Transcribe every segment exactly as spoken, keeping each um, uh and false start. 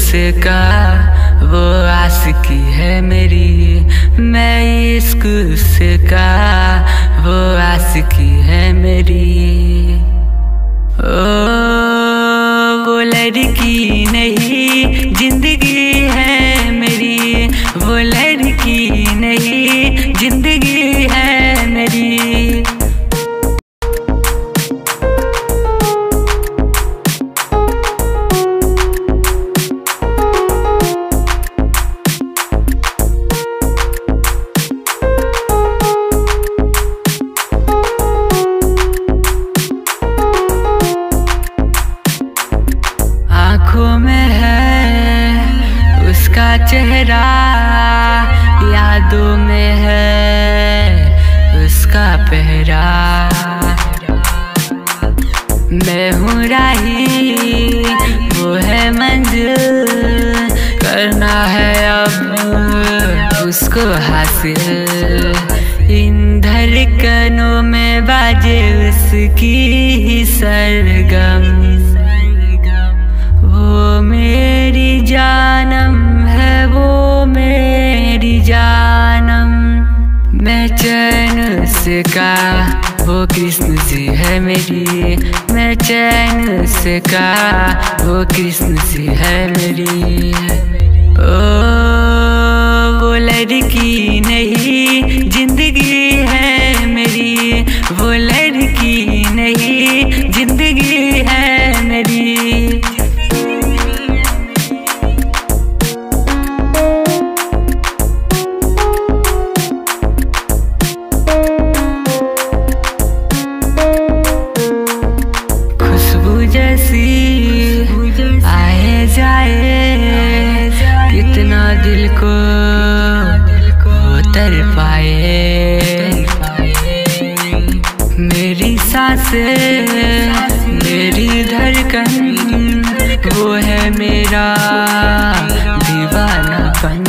उसका वो आशिकी है मेरी, मैं इश्क उसका वो आशिकी है मेरी। ओ वो लड़की नहीं जिंदगी है मेरी, वो लड़की नहीं जिंदगी है मेरी। आँखों में है उसका चेहरा, यादों में है उसका पहरा। मैं हूँ राही वो है मंजिल, करना है अब उसको हासिल। इन धड़कनों में बाजे उसकी ही सरगम, वो मेरी जानम है वो मेरी जानम। मैं चैन उसका वो कृष्ण जी है मेरी, मैं चैन उसका वो कृष्ण जी है मेरी। ओ वो लड़की नहीं जिंदगी है मेरी, वो लड़की नहीं जिंदगी है मेरी। जैसी आए जाए कितना दिल को उतर पाए। मेरी सांसें मेरी धड़कन वो है मेरा दीवानापन।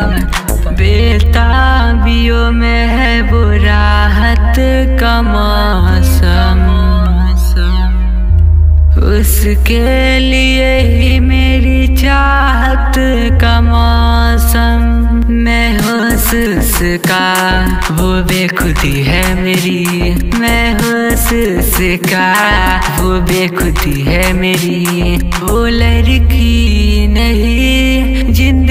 बेताबियों में है वो राहत का मौसम, उसके लिए ही मेरी चाहत का मौसम। मैं होश उसका वो बेखुदी है मेरी, मैं होश उसका वो बेखुदी है मेरी। वो लड़की नहीं जिंदगी